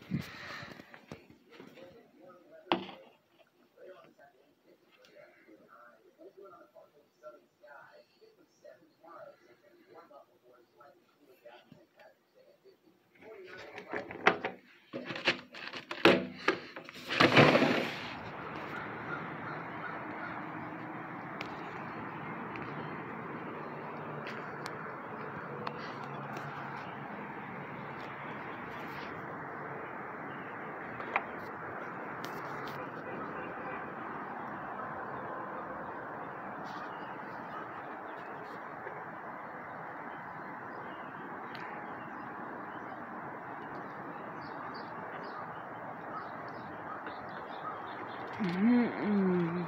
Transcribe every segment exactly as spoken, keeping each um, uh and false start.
Mm-mm.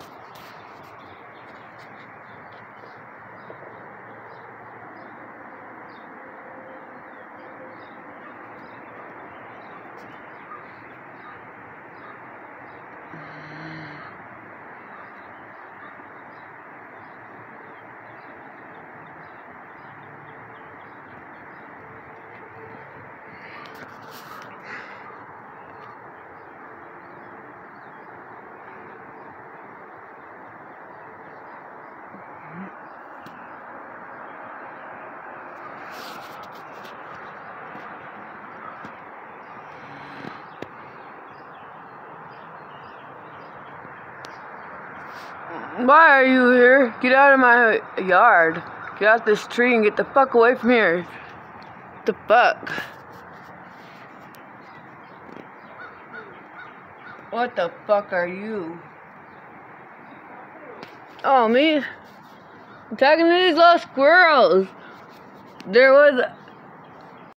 Why are you here? Get out of my yard. Get out this tree and get the fuck away from here. What the fuck? What the fuck are you? Oh, me? I'm talking to these little squirrels. There was